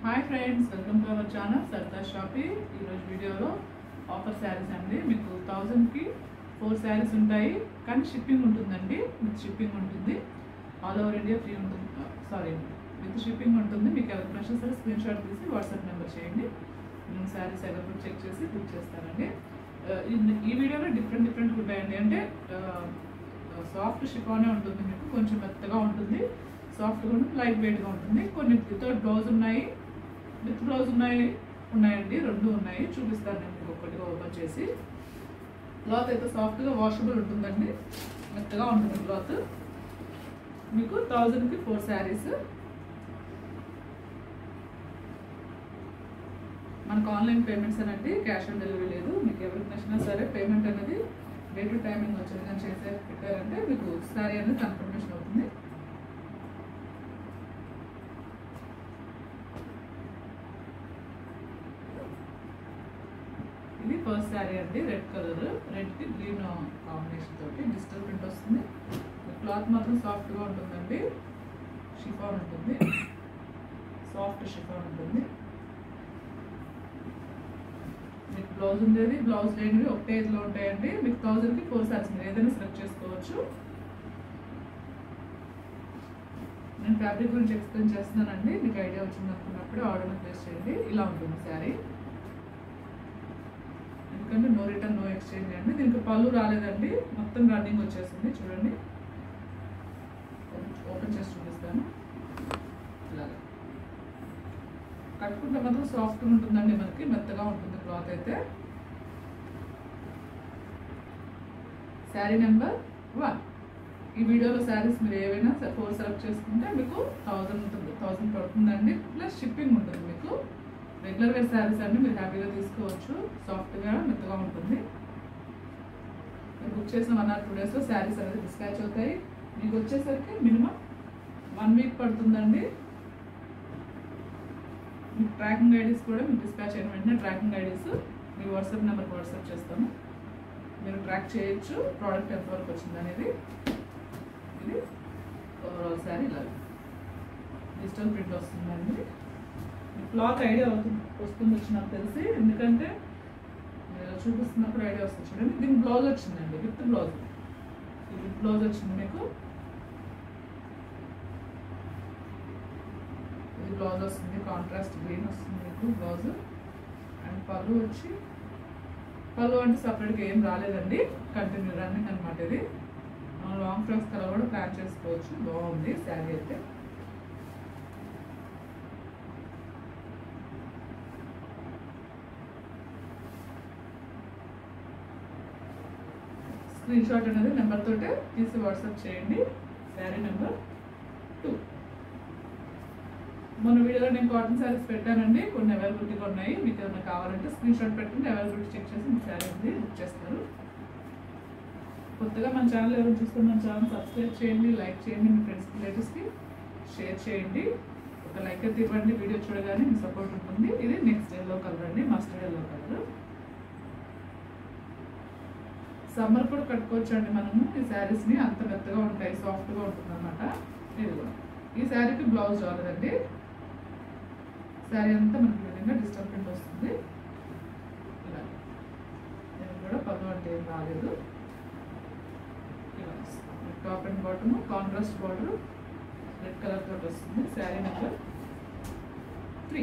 Hi friends, welcome to our channel Saritha shopping. ఈరోజు వీడియోలో offer saris అండి. మీకు 1000కి 4 శారీస్ ఉంటాయి, కానీ షిప్పింగ్ ఉంటుందండి. విత్ షిప్పింగ్ ఉంటుంది, ఆల్ ఓవర్ ఇండియా ఫ్రీ ఉంటుంది. విత్ షిప్పింగ్ ఉంటుంది. మీకు ఎవరికి నచ్చినా సరే స్క్రీన్ షాట్ తీసి వాట్సాప్ నెంబర్ చేయండి. నేను శారీస్ అవైలబుల్ చెక్ చేసి బుక్ చేస్తానండి. ఈ వీడియోలో డిఫరెంట్ ఉంటాయండి. అంటే సాఫ్ట్ షిఫానే ఉంటుంది, మీకు కొంచెం మెత్తగా ఉంటుంది, సాఫ్ట్గా ఉంటుంది, లైట్ వెయిట్గా ఉంటుంది. కొన్ని వితౌట్ బ్లౌజ్ ఉన్నాయి, విత్ బ్లౌజ్ ఉన్నాయండి, రెండు ఉన్నాయి. చూపిస్తాను నేను మీకు ఒక్కటిగా ఓపెన్ చేసి. క్లాత్ అయితే సాఫ్ట్గా వాషబుల్ ఉంటుందండి, మెత్తగా ఉంటుంది క్లాత్. మీకు 1000కి 4 శారీస్. మనకు ఆన్లైన్ పేమెంట్స్ అనండి, క్యాష్ ఆన్ డెలివరీ లేదు. మీకు ఎవరికి నచ్చినా సరే పేమెంట్ అనేది డే టు టైమింగ్ వచ్చింది కానీ చేసే పెట్టారంటే మీకు శారీ అనేది కన్ఫర్మేషన్ అవుతుంది. ఇది ఫస్ట్ శారీ అండి, రెడ్ కలర్, రెడ్కి గ్రీన్ కాంబినేషన్ తోటి డిజిటల్ ప్రింట్ వస్తుంది. క్లాత్ మాత్రం సాఫ్ట్గా ఉంటుందండి, షిఫాన్ ఉంటుంది, సాఫ్ట్ షిఫాన్ ఉంటుంది. మీకు బ్లౌజ్ ఉండేది, బ్లౌజ్ లేనివి ఒకటే ఇదిలో ఉంటాయండి. మీకు 1000కి 4 శారీస్ మీరు ఏదైనా సెలెక్ట్ చేసుకోవచ్చు. నేను ఫ్యాబ్రిక్ గురించి ఎక్స్ప్లెయిన్ చేస్తున్నానండి, మీకు ఐడియా వచ్చింది అనుకున్నప్పుడు ఆర్డర్ ప్లేస్ చేయండి. ఇలా ఉంటుంది శారీ, ఎందుకంటే నో రిటర్న్ నో ఎక్స్చేంజ్ అండి. దీనికి పళ్ళు రాలేదండి, మొత్తం రన్నింగ్ వచ్చేసింది. చూడండి, ఓపెన్ చేసి చూపిస్తాను. ఇలాగా కట్టుకుంటే మాత్రం సాఫ్ట్గా ఉంటుందండి, మనకి మెత్తగా ఉంటుంది క్లాత్ అయితే. శారీ నెంబర్ 1. ఈ వీడియోలో శారీస్ మీరు ఏవైనా 4 సెలెక్ట్ చేసుకుంటే మీకు 1000 ఉంటుంది, 1000 పడుతుందండి. ప్లస్ షిప్పింగ్ ఉంటుంది. మీకు రెగ్యులర్ వేర్ శారీస్ అన్ని మీరు హ్యాపీగా తీసుకోవచ్చు, సాఫ్ట్గా మెత్తగా ఉంటుంది. మీరు బుక్ చేసిన 1 or 2 డేస్లో శారీస్ అనేది డిస్పాచ్ అవుతాయి. మీకు వచ్చేసరికి మినిమం 1 వీక్ పడుతుందండి. మీకు ట్రాకింగ్ ఐడీస్ కూడా మీకు డిస్పాచ్ అయిన వెంటనే ట్రాకింగ్ ఐడీస్ మీ వాట్సాప్ నెంబర్కి వాట్సాప్ చేస్తాను. మీరు ట్రాక్ చేయొచ్చు ప్రోడక్ట్ ఎంతవరకు వచ్చింది అనేది. ఇది ఓవరాల్ శారీ ఇలా డిజిటల్ ప్రింట్ వస్తుందండి. క్లాత్ ఐడియా వస్తుంది నాకు తెలిసి, ఎందుకంటే చూపిస్తున్నప్పుడు ఐడియా వస్తుంది. చూడండి, దీనికి బ్లౌజ్ వచ్చిందండి, విత్ బ్లౌజ్. విత్ బ్లౌజ్ వచ్చింది మీకు. ఇది బ్లౌజ్ వస్తుంది, కాంట్రాస్ట్ గ్రీన్ వస్తుంది మీకు బ్లౌజ్. అండ్ పళ్ళు వచ్చి, పళ్ళు అంటే సపరేట్గా ఏం రాలేదండి, కంటిన్యూ రన్నింగ్ అనమాట. ఇది మనం లాంగ్ ఫ్రాక్స్ కలర్ కూడా ప్లాన్ చేసుకోవచ్చు. బాగుంది శారీ అయితే. స్క్రీన్ షాట్ అనేది నెంబర్ తోటే తీసి వాట్సాప్ చేయండి. శారీ నెంబర్ 2. మన వీడియోలో నేను కాటన్ శారీస్ పెట్టానండి, కొన్ని అవైలబిలిటీగా ఉన్నాయి. మీకు ఏమైనా కావాలంటే స్క్రీన్ షాట్ పెట్టండి, అవైలబిలిటీ చెక్ చేసి మీ శారీ ఉంది బుక్ చేస్తారు. కొత్తగా మన ఛానల్ ఎవరు చూస్తే మన ఛానల్ సబ్స్క్రైబ్ చేయండి, లైక్ చేయండి, మీ ఫ్రెండ్స్కి రిలేటివ్స్కి షేర్ చేయండి. ఒక లైక్ అయితే ఇవ్వండి, వీడియో చూడగానే మీ సపోర్ట్ ఉంటుంది. ఇది నెక్స్ట్ ఎల్లో కలర్ అండి, మస్టర్డ్ ఎల్లో కలర్. సమ్మర్ కూడా కట్టుకోవచ్చు అండి మనము ఈ శారీస్ని, అంత మెత్తగా ఉంటాయి, సాఫ్ట్గా ఉంటుంది అనమాట. ఇది కూడా ఈ శారీకి బ్లౌజ్ రాలేదండి. శారీ అంతా మనకి విధంగా డిజిటల్ ప్రింట్ వస్తుంది. ఇలా నేను కూడా పళ్ళు అంటే ఏం రాలేదు. ఇలా వస్తుంది. Top and bottom contrast border red colour తోటి వస్తుంది. శారీ నెంబర్ 3.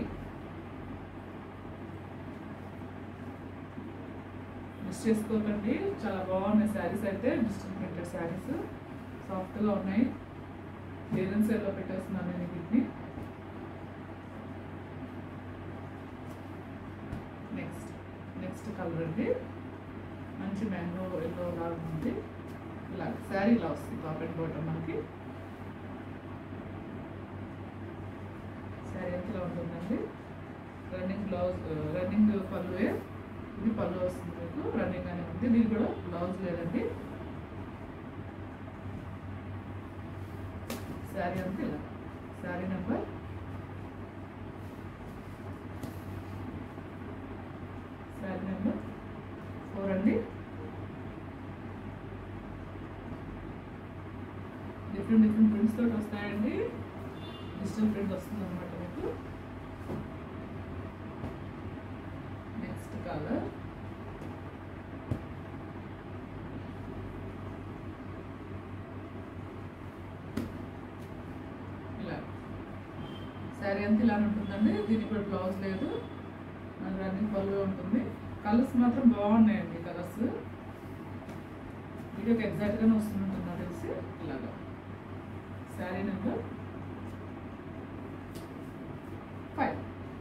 మిస్ చేసుకోకండి, చాలా బాగున్నాయి శారీస్ అయితే. డిజిటల్ ప్రింటెడ్ శారీస్ సాఫ్ట్గా ఉన్నాయి. క్లియరెన్స్ సేల్లో పెట్టేస్తున్నాను నేను వీటిని. నెక్స్ట్ కలర్ అండి, మంచి మ్యాంగో ఎల్లో లాగా ఉంది. ఇలా శారీ ఇలా వస్తుంది, టాప్ అండ్ బాటమ్ మనకి. శారీ ఎంత ఉంటుందండి, రన్నింగ్ బ్లౌజ్, రన్నింగ్ పళ్ళువే. ఇది పళ్ళు వస్తుంది మీకు, రన్నింగ్ అనే ఉంది. దీనికి కూడా బ్లౌజ్ లేదండి. శారీ అంతా ఇలా. శారీ నెంబర్ 4 అండి. డిఫరెంట్ ప్రింట్స్ తోటి వస్తాయండి. డిజిటల్ ప్రింట్ వస్తుంది అనమాట మీకు. అంతా ఇలానే ఉంటుందండి. దీనికి కూడా బ్లౌజ్ లేదు, రన్నింగ్ పళ్ళు ఉంటుంది. కలర్స్ మాత్రం బాగున్నాయండి. కలర్స్ వీడియోకి ఎగ్జాక్ట్గానే వస్తుంటుంది నాకు తెలిసి. ఇలాగా శారీ నెంబర్ 5.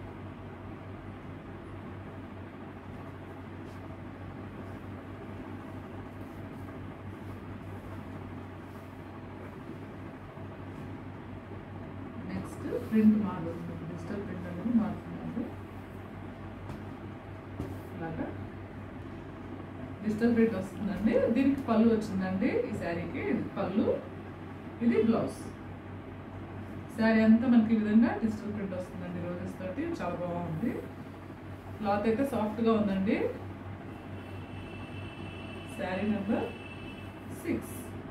నెక్స్ట్ ప్రింట్ మారుతుంది, డిజిటల్ ప్రింట్ అనేది మారుతుందండి. ఇలాగా డిజిటల్ ప్రింట్ వస్తుందండి. దీనికి పళ్ళు వచ్చిందండి. ఈ శారీకి ఇది పళ్ళు, ఇది బ్లౌజ్. శారీ అంతా మనకి ఈ విధంగా డిజిటల్ ప్రింట్ వస్తుందండి. రోజెస్ తోటి చాలా బాగుంది. క్లాత్ అయితే సాఫ్ట్గా ఉందండి. శారీ నెంబర్ 6.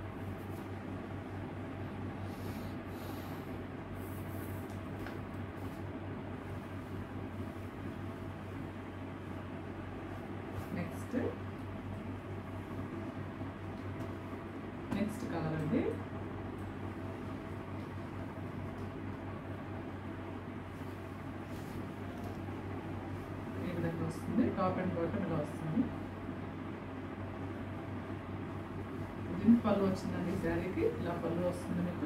నెక్స్ట్ కలర్ అండి. ఈ విధంగా వస్తుంది. టాప్ అండ్ బాటమ్ ఇలా వస్తుంది. దీనికి పళ్ళు వచ్చిందండి. ఈ శారీకి ఇలా పళ్ళు వస్తుంది మీకు.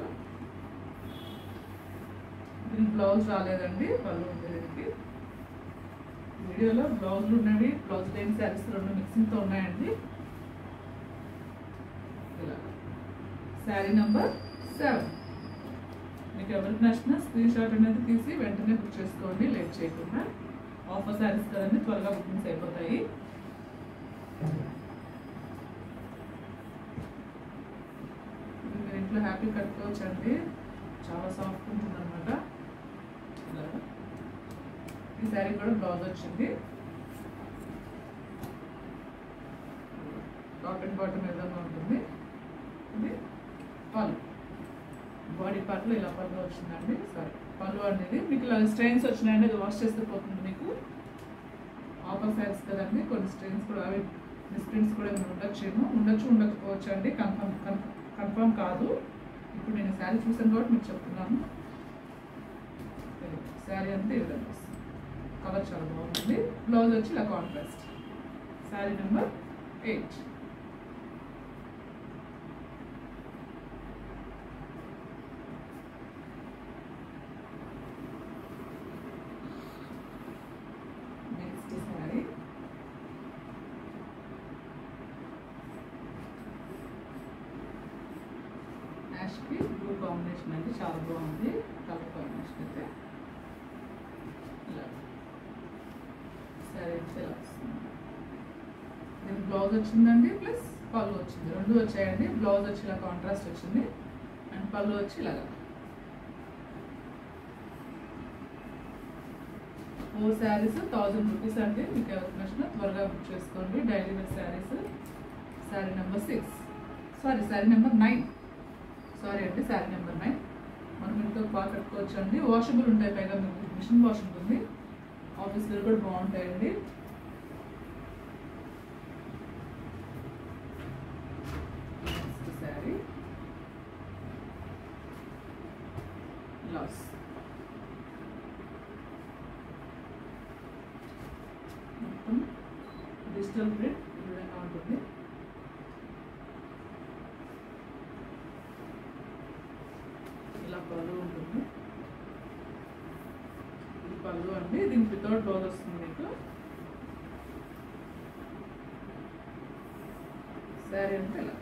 దీనికి బ్లౌజ్ రాలేదండి, పళ్ళు ఉంది దీనికి. వీడియోలో బ్లౌజులు ఉన్నవి, బ్లౌజ్ లేని శారీస్ రెండు మిక్సింగ్తో ఉన్నాయండి. ఇలా శారీ నెంబర్ 7. మీకు ఎవరికి నచ్చినా స్క్రీన్ షాట్ అనేది తీసి వెంటనే బుక్ చేసుకోండి, లేట్ చేయకుండా. ఆఫర్ శారీస్ కదండి, త్వరగా బుకింగ్స్ అయిపోతాయి. మీరు ఇంట్లో హ్యాపీ కట్టుకోవచ్చు అండి. చాలా సాఫ్ట్ ఉంటుంది అనమాట. ఈ శారీ కూడా బ్లౌజ్ వచ్చింది. టాప్ అండ్ బాటమ్ విధంగా ఉంటుంది. ఇది పళ్ళు, బాడీ పార్ట్లో ఇలా పళ్ళు వచ్చిందండి. సారీ, పళ్ళు అనేది మీకు ఇలా స్ట్రెయిన్స్ వచ్చినాయండి. అది వాష్ చేస్తే పోతుంది మీకు. ఆఫర్ శారీస్ కదండి, కొన్ని స్ట్రెయిన్స్ కూడా, అవి మిస్ప్రింట్స్ కూడా ఉండొచ్చు ఉండకపోవచ్చు అండి. కన్ఫర్మ్ కాదు. ఇప్పుడు నేను శారీ చూసాను కాబట్టి మీకు చెప్తున్నాను. శారీ అంతా ఈ విధంగా వస్తుంది. కలర్ చాలా బాగుంది. బ్లౌజ్ వచ్చి ఇలా contrast. Sari number 8. Next sari యాష్కి బ్లూ కాంబినేషన్ అంటే చాలా బాగుంది. కలర్ కాంబినేషన్ అయితే ఇలా శారీ అయితే ఇలా వస్తుంది. దీనికి బ్లౌజ్ వచ్చిందండి, ప్లస్ పళ్ళు వచ్చింది. రెండు వచ్చాయండి. బ్లౌజ్ వచ్చి ఇలా కాంట్రాస్ట్ వచ్చింది, అండ్ పళ్ళు వచ్చి ఇలాగా. 4 శారీస్ 1000 రూపీస్ అండి. మీకు ఎవరికి నచ్చినా త్వరగా బుక్ చేసుకోండి. Daily wear saris. Sari number 6, sorry sari number 9. Sorry అండి, శారీ నెంబర్ 9. మనం ఇంట్లో బాగా కట్టుకోవచ్చు అండి. వాషబుల్ ఉంటాయి, పైగా మీకు మిషన్ వాష్ ఉంటుంది. ఆఫీస్ వేర్ కూడా బాగుంటాయండి. Next sari blouse. మొత్తం డిజిటల్ ప్రింట్ ఈ విధంగా ఉంటుంది. ఇలా పళ్ళు ఉంటుంది. ఇది పళ్ళు అండి. దీనికి వితౌట్ బ్లౌజ్ వస్తుంది మీకు. శారీ అంటే ఇలా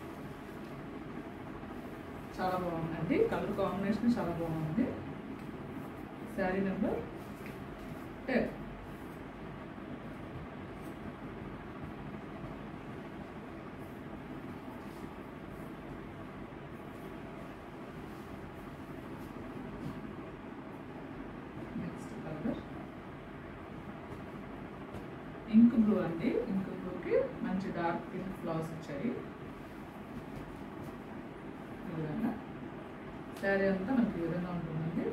చాలా బాగుందండి. కలర్ కాంబినేషన్ చాలా బాగుంది. Sari number 10. Next colour ink blue అండి. ఇంక్ బ్లూకి మంచి డార్క్ పింక్ ఫ్లవర్స్ వచ్చాయి. ఈ విధంగా శారీ అంతా మనకి ఈ విధంగా ఉంటుందండి.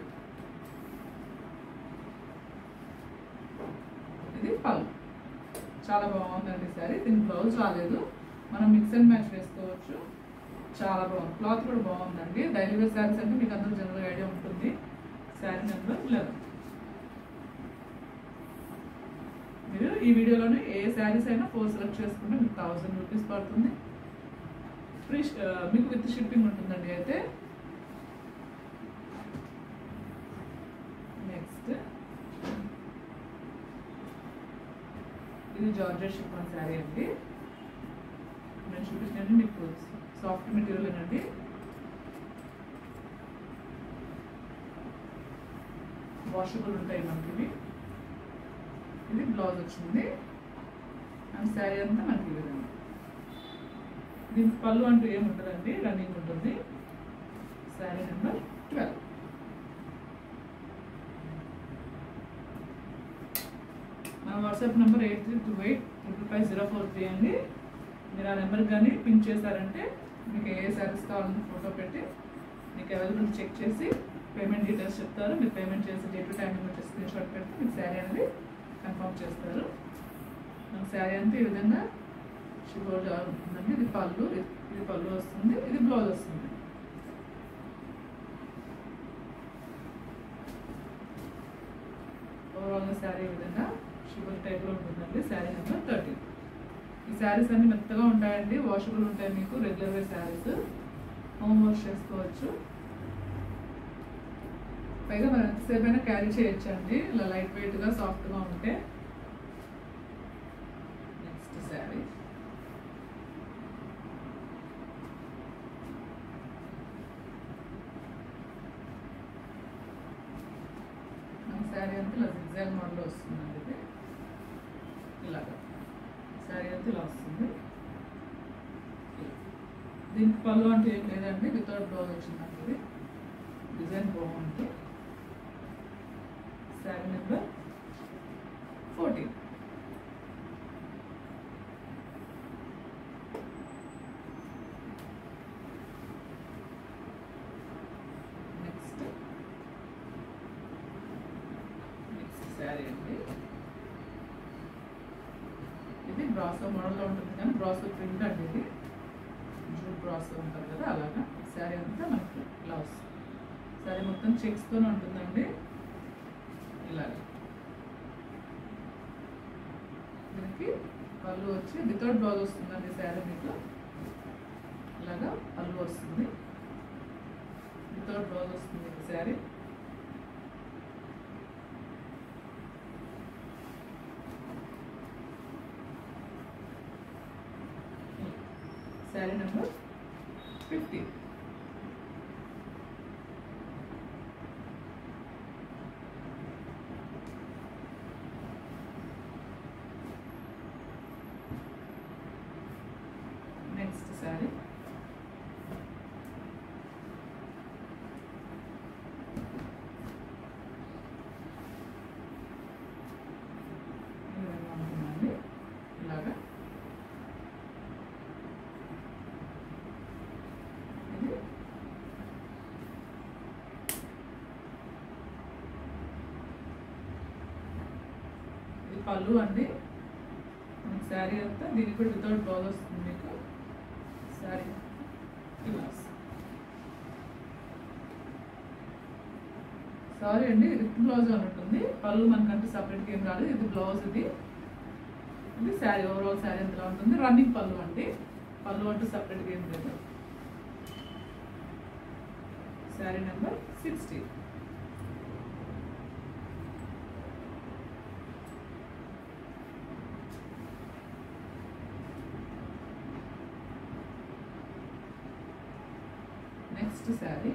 ఇది పళ్ళు. చాలా బాగుందండి శారీ. దీనికి బ్లౌజ్ రాలేదు, మనం మిక్స్ అండ్ మ్యాచ్ వేసుకోవచ్చు. చాలా బాగుంది. క్లాత్ కూడా బాగుందండి. డైలీ వేర్ శారీస్ అంటే మీకు అందరూ జనరల్ ఐడియా ఉంటుంది. శారీ నెంబర్ 11. మీరు ఈ వీడియోలోనే ఏ శారీస్ అయినా 4 సెలెక్ట్ చేసుకుంటే మీకు 1000 రూపీస్ పడుతుంది. ఫ్రీ మీకు విత్ షిప్పింగ్ ఉంటుందండి. అయితే నెక్స్ట్ ఇది జార్జెట్ షిఫాన్ శారీ అండి. నేను చూపించినది మీకు సాఫ్ట్ మెటీరియల్ అండి. వాషబుల్ ఉంటాయి మనకి. ఇది బ్లౌజ్ వచ్చింది అండ్ శారీ అంతా మనకి ఈ విధంగా. దీనికి పళ్ళు అంటూ ఏముంటుందండి, రన్నింగ్ ఉంటుంది. శారీ నెంబర్ 12. మన వాట్సాప్ నెంబర్ 8328555043 అండి. మీరు ఆ నెంబర్కి కానీ పింక్ చేశారంటే మీకు ఏ శారీస్ కావాలని ఫోటో పెట్టి మీకు అవైలబుల్ చెక్ చేసి పేమెంట్ డీటెయిల్స్ చెప్తారు. మీరు పేమెంట్ చేసి డే టు టైం వచ్చి స్క్రీన్ షాట్ పెడితే మీకు శారీ అనేది కన్ఫర్మ్ చేస్తారు. మనకు శారీ అంతా ఈ విధంగా షిబోర్ ఉంటుందండి. ఇది పళ్ళు, ఇది పళ్ళు వస్తుంది, ఇది బ్లౌజ్ వస్తుంది. ఓవరాల్గా శారీ ఈ విధంగా షిబోర్ టైప్లో ఉంటుందండి. శారీ నెంబర్ 13. ఈ శారీస్ అన్ని మెత్తగా ఉంటాయండి, వాషబుల్ ఉంటాయి. మీకు regular wear saris home wash చేసుకోవచ్చు. పైగా మనం ఎంతసేపు అయినా క్యారీ చేయొచ్చు అండి, ఇలా లైట్ వెయిట్గా సాఫ్ట్గా ఉంటే. నెక్స్ట్ శారీ మన శారీ అంతా ఇలా జిగ్జాగ్ మోడల్లో వస్తుందండి. ఇది ఇలాగా శారీ అంతా ఇలా వస్తుంది. దీనికి పళ్ళు అంటే ఏం లేదండి, వితౌట్ బ్లౌజ్ వచ్చిందండి. ఇది డిజైన్ బాగుంది. శారీ నెంబర్ 14. నెక్స్ట్ శారీ అండి. ఇది బ్రాసో మోడల్లో ఉంటుంది కానీ బ్రాసో ప్రింట్ అండి. ఇది జూట్ బ్రాసో ఉంటుంది కదా, అలాగా శారీ అంతా మనకి ఇలా వస్తుంది. శారీ మొత్తం చెక్స్తోనే ఉంటుందండి. ఇలాగ దీనికి పళ్ళు వచ్చి వితౌట్ బ్లౌజ్ వస్తుందండి. శారీ మీకు ఇలాగా పళ్ళు వస్తుంది, వితౌట్ బ్లౌజ్ వస్తుంది మీకు శారీ. శారీ నెంబర్ 15. నెక్స్ట్ శారీ ఉంటుందండి. ఇలాగా ఇది పళ్ళు అండి. మనకి శారీ అంతా దీనికి కూడా వితౌట్ బ్లౌజ్ వస్తుంది మీకు. శారీ ఇలా సారీ అండి, విత్ బ్లౌజ్ అని ఉంటుంది. పళ్ళు మనకంటే సపరేట్గా ఏం రాదు. ఇది బ్లౌజ్, ఇది శారీ. ఓవరాల్ శారీ అంతలా ఉంటుంది. రన్నింగ్ పళ్ళు అండి, పళ్ళు అంటూ సపరేట్గా ఏం లేదు. శారీ నెంబర్ 16. నెక్స్ట్ శారీ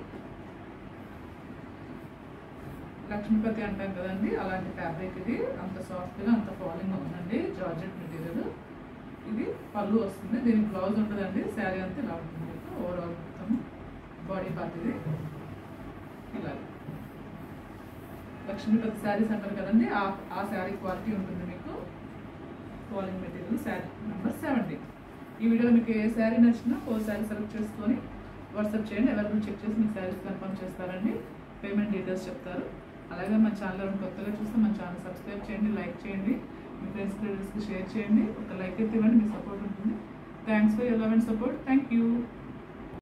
లక్ష్మీపతి అంటాం కదండి, అలాంటి ఫ్యాబ్రిక్. ఇది అంత సాఫ్ట్గా అంత ఫాలింగ్ ఉందండి. Georgette material. ఇది పళ్ళు వస్తుంది, దీనికి బ్లౌజ్ ఉంటుందండి. శారీ అంతా ఇలా ఉంటుంది మీకు. ఓవరాల్ మొత్తం బాడీ పార్ట్ ఇది ఇలా లక్ష్మీపతి శారీస్ అంటారు కదండి, ఆ శారీ క్వాలిటీ ఉంటుంది మీకు. Falling material. శారీ నెంబర్ 17. ఈ వీడియోలో మీకు ఏ శారీ నచ్చినా 4 శారీ సెలెక్ట్ చేసుకొని వాట్సాప్ చేయండి. అవైలబుల్ చెక్ చేసి మీకు శారీస్ కన్ఫర్మ్ చేస్తారండి. పేమెంట్ డీటెయిల్స్ చెప్తారు. అలాగే మన ఛానల్ కొత్తగా చూస్తే మన ఛానల్ సబ్స్క్రైబ్ చేయండి, లైక్ చేయండి, మీ ఫ్రెండ్స్ రిలేటివ్స్కి షేర్ చేయండి. ఒక లైక్ అయితే ఇవ్వండి, మీ సపోర్ట్ ఉంటుంది. Thanks for your love and support. Thank you.